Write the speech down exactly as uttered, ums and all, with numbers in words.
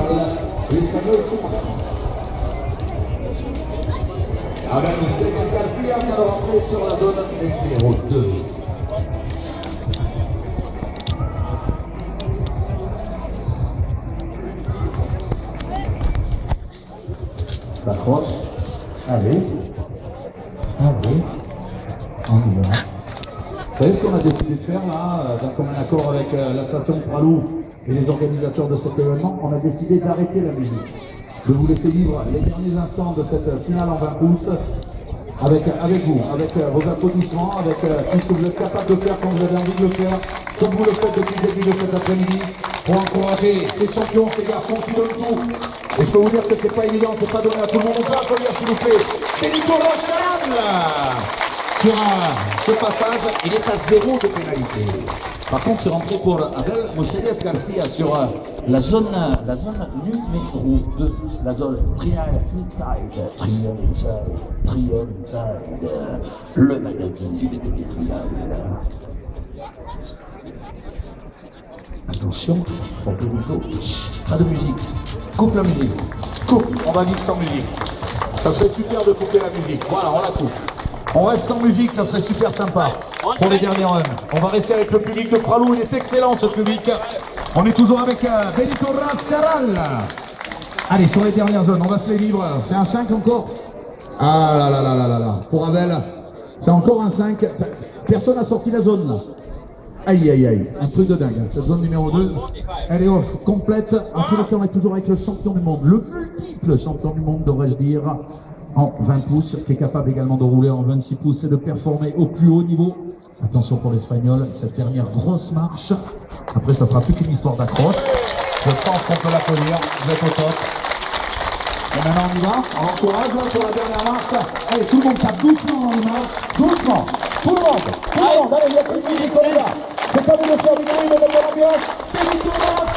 l'espagnol se marche. Avec Stéphane Garcia qui va rentrer sur la zone numéro deux. Ça accroche. Allez. Allez. On y va. Vous savez ce qu'on a décidé de faire là, d'un commun accord avec euh, la station de Pralou et les organisateurs de cet événement? On a décidé d'arrêter la musique, de vous laisser vivre les derniers instants de cette finale en vingt pouces avec, avec vous, avec euh, vos applaudissements, avec euh, tout ce que vous êtes capable de faire quand vous avez envie de le faire, comme vous le faites depuis le début de cet après-midi, pour encourager ces champions, ces garçons qui donnent tout. Et je peux vous dire que c'est pas évident, c'est pas donné à tout le monde. On peut applaudir s'il vous plaît Benito Rocharan. Sur un, ce passage, il est à zéro de pénalité. Par contre, c'est rentré pour Abel Moisés Garcia sur la zone, la zone numéro deux, la zone Trial Inside, Trial Inside, Trial Inside, le magazine du B T P Trial. Attention, pour Benito, pas de musique, coupe la musique, coupe, on va vivre sans musique. Ça serait super de couper la musique, voilà, on la coupe. On reste sans musique, ça serait super sympa pour les derniers runs. On va rester avec le public de Pralou, il est excellent ce public. On est toujours avec euh, Benito Rocharan. Allez, sur les dernières zones, on va se les vivre. C'est un cinq encore. Ah là là là là là là. Pour Abel, c'est encore un cinq. Personne n'a sorti la zone là. Aïe aïe aïe, un truc de dingue. Cette zone numéro deux, elle est off, complète. En tous les cas, on est toujours avec le champion du monde, le multiple champion du monde, devrais-je dire, en vingt pouces, qui est capable également de rouler en vingt-six pouces et de performer au plus haut niveau. Attention pour l'Espagnol, cette dernière grosse marche. Après, ça sera plus qu'une histoire d'accroche. Je pense qu'on peut l'applaudir, vous êtes au top. Et maintenant, on y va, on encourage sur la dernière marche. Allez, tout le monde tape doucement dans les marches, doucement. Tout le monde, tout le monde, allez, il y a plus de musique, on y va. C'est pas vous de faire du bruit, de mettre de l'ambiance.